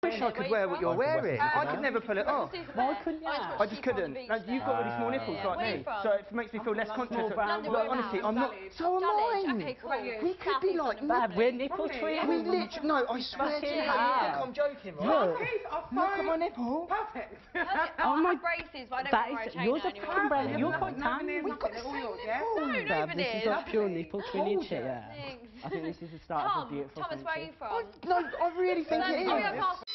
I wish I could wear what you're wearing. I could never pull it off. Why couldn't you? I just couldn't. No, you've got really small nipples like me, so it makes me feel less conscious. Look, honestly, I'm not. So am I. Okay, cool. We could be like we're nipple twins. We literally. No, I swear to you. I'm joking, right? Look at my nipple. Perfect. Oh my. Braces, but I don't wear a chain yours are anymore. fucking brand. You're quite tan. We've got the same nipple. No, nobody This is a pure nipple twinning shit. Yeah. I think this is the start of a beautiful. Thomas, where are you from? No, I really think it is.